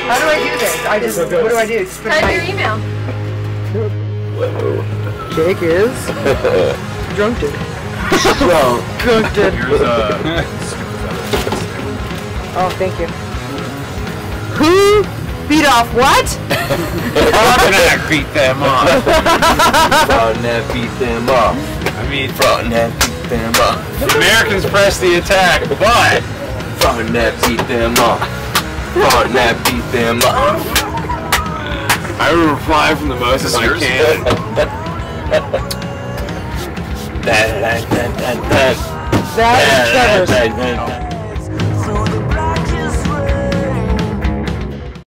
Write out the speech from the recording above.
How do I do this? I just, what do I do? Just put Type my your email. Jake is drunk. Drunk. Here's Oh, thank you. Who beat off what? Frontenac beat them off. Frontenac beat them off. I mean, Frontenac beat them off. Americans pressed the attack, but Frontenac beat them off. Frontenac beat them off. I will reply from the most as I can. That is Trevor's.